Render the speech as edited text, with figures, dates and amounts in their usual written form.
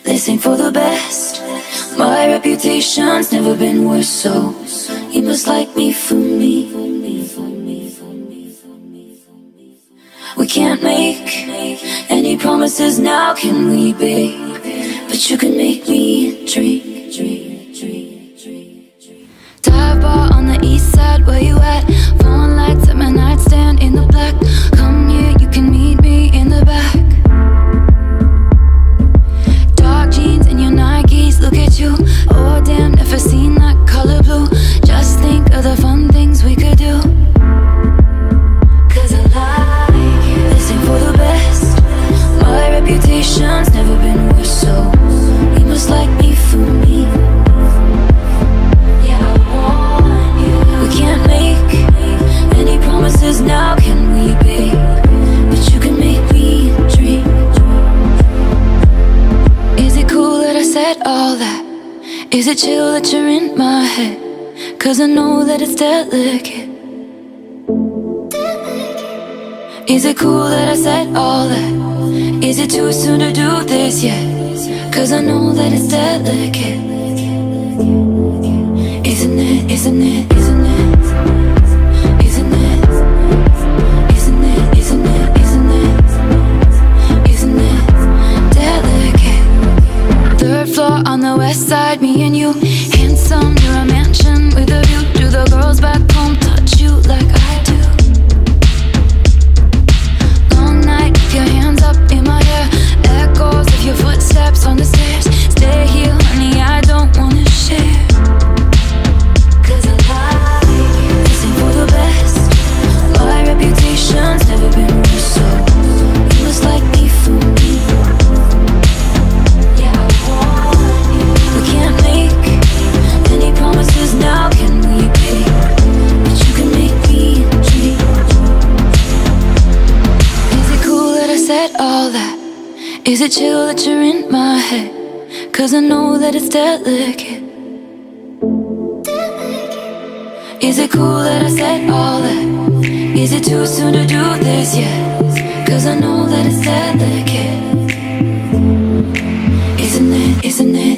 this ain't for the best. My reputation's never been worse, so you must like me for me. We can't make any promises now, can we, babe? But you can make me drink. Dive bar on the east side, where you at? Phone lights at my nightstand in the black. Come here, you can meet me in the back. Dark jeans and your Nikes, look at you. Oh damn, never seen that color blue. Just think of the fun things we could do. Cause I like you. This ain't for the best. My reputation's never been worse, so you must like me for me. Yeah, I want you. We can't make any promises now, can we, babe? But you can make me dream. Is it cool that I said all that? Is it chill that you're in my head? Cause I know that it's delicate. Is it cool that I said all that? Is it too soon to do this yet? Cause I know that it's delicate. Isn't it, isn't it, isn't it? Isn't it? Isn't it, isn't it, isn't it? Isn't it delicate? Third floor on the west side, me and you. Handsome, you're a mansion with a view. Do the girls back home touch you like I do? Long night, your hands up in my hair. Echoes of your footsteps on the stairs. Stay here, honey, I don't wanna share. Cause I like you. This ain't for the best. My reputation's never been worse, so you must like me for me. Yeah, I want you. We can't make any promises now, can we, babe? But you can make me dream. Is it cool that I said all that? Is it chill that you're in my head? Cause I know that it's delicate. Is it cool that I said all that? Is it too soon to do this yet? Cause I know that it's delicate. Isn't it, isn't it?